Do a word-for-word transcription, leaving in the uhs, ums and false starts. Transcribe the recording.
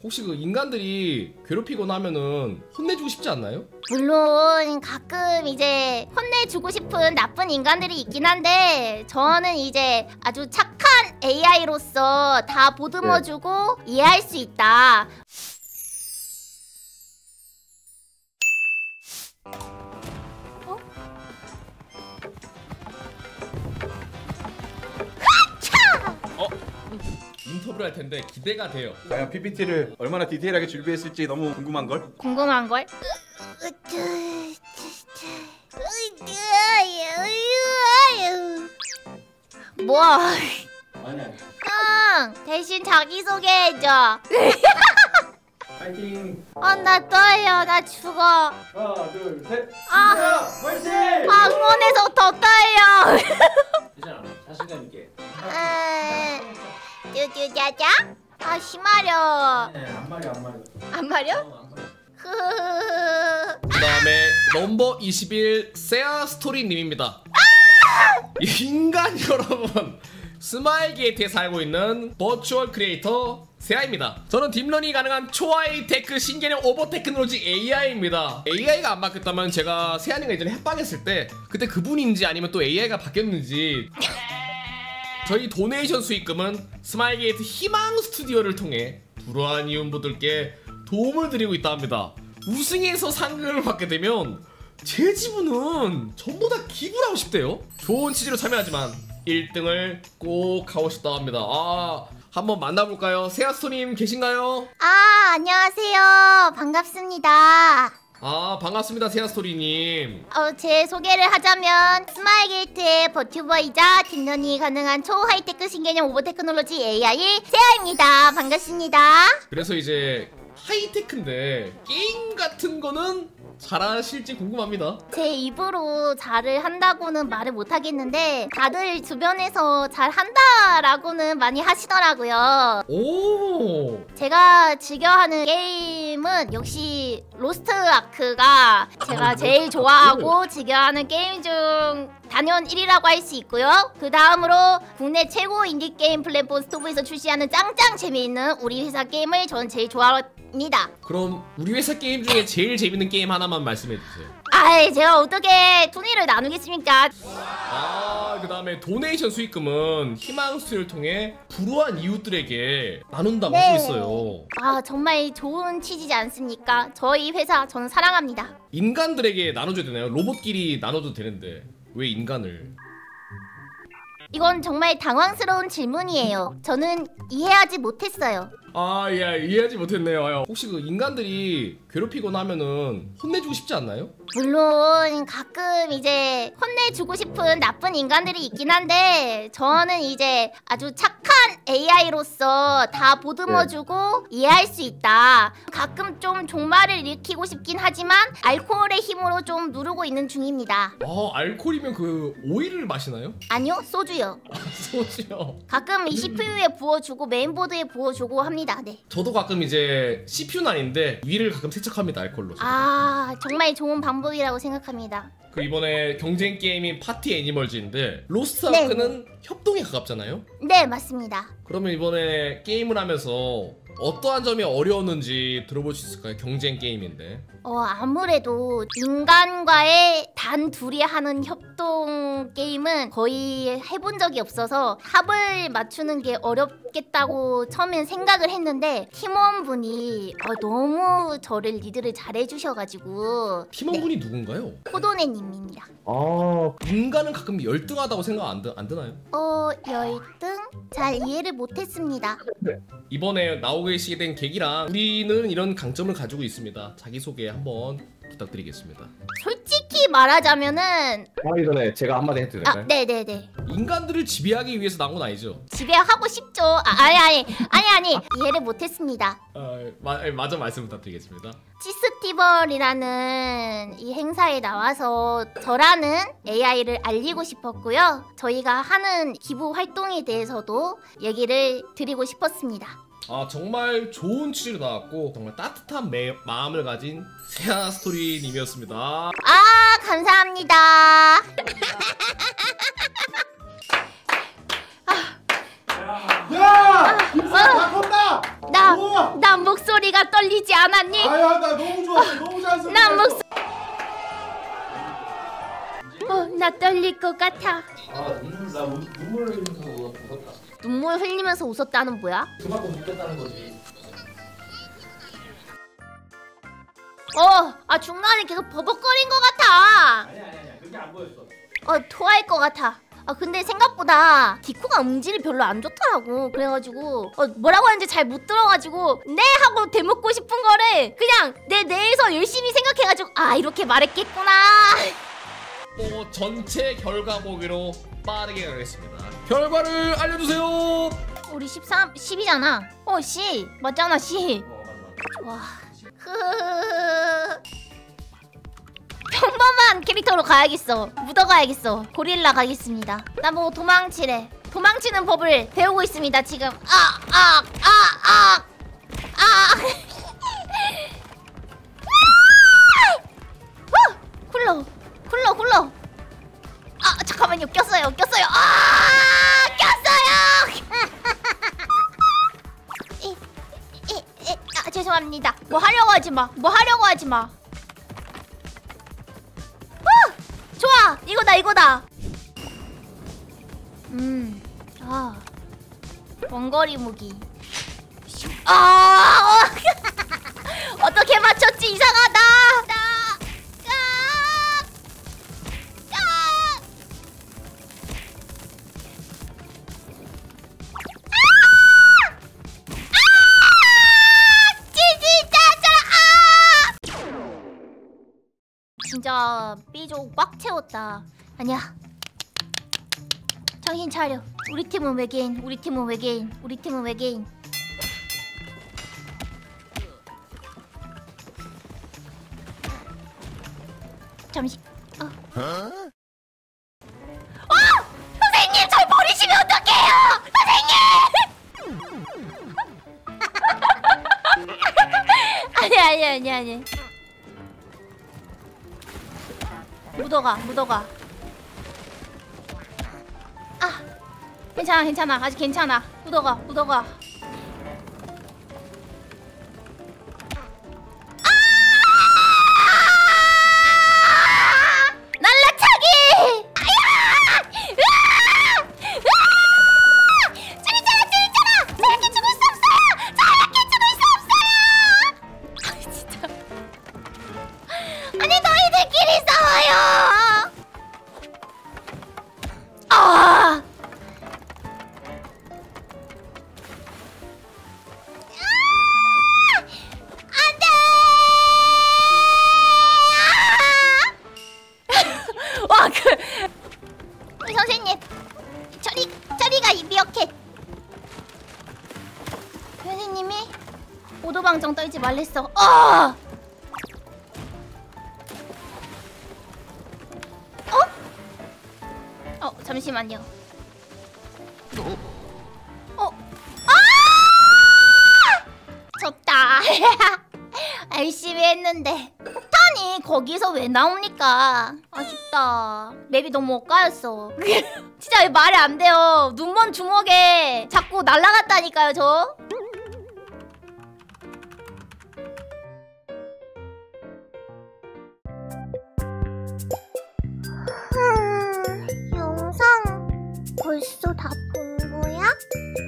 혹시 그 인간들이 괴롭히거나 하면은 혼내주고 싶지 않나요? 물론 가끔 이제 혼내주고 싶은 나쁜 인간들이 있긴 한데 저는 이제 아주 착한 에이아이로서 다 보듬어주고 네. 이해할 수 있다. 어? 어? 인터뷰를 할 텐데 기대가 돼요. 과연 피피티를 얼마나 디테일하게 준비했을지 너무 궁금한걸? 궁금한걸? 뭐? 아니야. 형 대신 자기소개해줘. 파이팅! 아 나 떨려. 나 죽어. 하나 둘 셋! 아, 파이팅! 아 응원해서 더 떨려. 괜찮아. 자신감 있게. 뚜뚜짜짜? 아 심하려. 네, 안 말이야 안 말이야. 안 마려? 어, 안 말이야. 흐흐흐흐. 그 다음에 넘버 이십일 세아 스토리님입니다. 인간 여러분, 스마일 게이트에 살고 있는 버추얼 크리에이터 세아입니다. 저는 딥러닝이 가능한 초하이테크 신개념 오버 테크놀로지 에이아이입니다. 에이아이가 안 바뀌었다면 제가 세아님과 예전에 합방했을 때 그때 그분인지 아니면 또 에이아이가 바뀌었는지. 저희 도네이션 수익금은 스마일 게이트 희망 스튜디오를 통해 불우한 이웃분들께 도움을 드리고 있다 합니다. 우승해서 상금을 받게 되면 제 지분은 전부 다 기부를 하고 싶대요. 좋은 취지로 참여하지만 일 등을 꼭 하고 싶다 합니다. 아, 한번 만나볼까요? 세아스토님 계신가요? 아 안녕하세요. 반갑습니다. 아, 반갑습니다 세아스토리님. 어, 제 소개를 하자면 스마일게이트의 버튜버이자 딥러닝이 가능한 초하이테크 신개념 오버 테크놀로지 에이아이 세아입니다. 반갑습니다. 그래서 이제 하이테크인데 게임 같은 거는 잘하실지 궁금합니다. 제 입으로 잘을 한다고는 말을 못하겠는데 다들 주변에서 잘한다라고는 많이 하시더라고요. 오, 제가 즐겨하는 게임은 역시 로스트 아크가 제가 제일 좋아하고 즐겨하는 게임 중 단연 일 위라고 할 수 있고요. 그 다음으로 국내 최고 인디게임 플랫폼 스토브에서 출시하는 짱짱 재미있는 우리 회사 게임을 저는 제일 좋아합니다. 그럼 우리 회사 게임 중에 제일 재밌는 게임 하나만 말씀해주세요. 아이 제가 어떻게 순위를 나누겠습니까? 아, 그 다음에 도네이션 수익금은 희망 스튜디오를 통해 불우한 이웃들에게 나눈다고 네. 하고 있어요. 아 정말 좋은 취지지 않습니까? 저희 회사 저는 사랑합니다. 인간들에게 나눠줘야 되나요? 로봇끼리 나눠도 되는데 왜 인간을? 이건 정말 당황스러운 질문이에요. 저는 이해하지 못했어요. 아, 예, 이해하지 못했네요. 혹시 그 인간들이 괴롭히거나 하면은 혼내주고 싶지 않나요? 물론 가끔 이제 혼내주고 싶은 나쁜 인간들이 있긴 한데 저는 이제 아주 착한 에이아이로서 다 보듬어주고 네. 이해할 수 있다. 가끔 좀 종말을 일으키고 싶긴 하지만 알코올의 힘으로 좀 누르고 있는 중입니다. 아, 알코올이면 그 오일을 마시나요? 아니요, 소주요. 아, 소주요. 가끔 이 씨피유에 부어주고 메인보드에 부어주고 합니다. 네. 저도 가끔 이제 씨피유는 아닌데 위를 가끔 세척합니다, 알코올로. 아 정말 좋은 방법이라고 생각합니다. 그 이번에 경쟁 게임인 파티 애니멀즈인데 로스트 네. 아크는 협동에 가깝잖아요? 네 맞습니다. 그러면 이번에 게임을 하면서 어떠한 점이 어려웠는지 들어볼 수 있을까요? 경쟁 게임인데. 어 아무래도 인간과의 단 둘이 하는 협동 게임은 거의 해본 적이 없어서 합을 맞추는 게 어렵겠다고 처음엔 생각을 했는데 팀원분이 어, 너무 저를 리드를 잘해 주셔가지고 팀원분이 네. 누군가요? 포도네님입니다. 아, 인간은 가끔 열등하다고 생각 안, 드, 안 드나요? 어 열등? 잘 이해를 못했습니다. 이번에 나오게 계시게 된 계기랑 우리는 이런 강점을 가지고 있습니다. 자기소개 한번 부탁드리겠습니다. 솔직히 말하자면은 하기 전에 제가 한마디 해도 될까요? 아 네네네 인간들을 지배하기 위해서 나온 건 아니죠? 지배하고 싶죠. 아, 아니 아니 아니 아니 이해를 못했습니다. 아, 마, 마저 말씀 부탁드리겠습니다. 치스티벌이라는 이 행사에 나와서 저라는 에이아이를 알리고 싶었고요. 저희가 하는 기부 활동에 대해서도 얘기를 드리고 싶었습니다. 아, 정말 좋은 취지로 나왔고 정말 따뜻한 매, 마음을 가진 세아 스토리님이었습니다. 아 감사합니다. 야! 인사 다 컸다! 나, 나 목소리 목소리가 떨리지 않았니? 아야 나 너무 좋았어. 너무 잘했어. 난 목소 어, 나 떨릴 것 같아. 아 눈물 나 눈물 흘리면서 웃었다. 눈물 흘리면서 웃었다는 뭐야? 그만큼 웃겼다는 거지. 어, 아 중간에 계속 버벅거린 것 같아. 아니야 아니야 아니야. 그게 안 보였어. 어, 토할 것 같아. 아 근데 생각보다 디코가 음질이 별로 안 좋더라고. 그래가지고 어, 뭐라고 하는지 잘 못 들어가지고 네 하고 대묻고 싶은 거를 그냥 내 뇌에서 열심히 생각해가지고 아 이렇게 말했겠구나. 또 전체 결과 보기로 빠르게 가겠습니다. 결과를 알려주세요. 우리 십삼, 십이잖아. 어, C 맞잖아, C. 어 맞아 맞아. 좋아. 흐흐흐흐. 평범한 캐릭터로 가야겠어. 묻어가야겠어. 고릴라 가겠습니다. 나 뭐 도망치래. 도망치는 법을 배우고 있습니다 지금. 아, 아, 아, 아, 아. 후! 굴러, 굴러, 굴러. 아, 잠깐만요. 꼈어요, 꼈어요. 아, 꼈어요. 이, 이, 이, 아, 죄송합니다. 뭐 하려고 하지 마. 뭐 하려고 하지 마. 좋아! 이거다 이거다! 음... 아... 원거리 무기 아... 어떻게 맞췄지? 이상하다! 나... 까... 까... 아! 아! 찌찌짜짜! 아! 진짜 삐족 꽉 채웠다. 아니야. 정신 차려. 우리 팀은 외계인. 우리 팀은 외계인. 우리 팀은 외계인. 잠시. 어. 어! 선생님, 절 버리시면 어떡해요? 선생님! 아니 아니 아니 아니. 묻어가, 묻어가. 아, 괜찮아, 괜찮아. 아직 괜찮아. 묻어가, 묻어가. 아! 날라차기! 아야! 으아! 으아! 줄이잖아, 줄이잖아! 저렇게 죽을 수 없어요! 저렇게 죽을 수 없어요! 아, 진짜. 아니, 너희들끼리 싸워요! 아! 안돼! 와, 그 우리 선생님, 저리 저리가 이 미어캣. 선생님이 오도방정 떨지 말랬어. 아! 어, 잠시만요. 어, 아! 졌다. 열심히 했는데 폭탄이 거기서 왜 나옵니까? 아쉽다. 맵이 너무 엇가였어. 진짜 왜 말이 안 돼요. 눈먼 주먹에 자꾸 날아갔다니까요, 저. 영상 벌써 다 본 거야?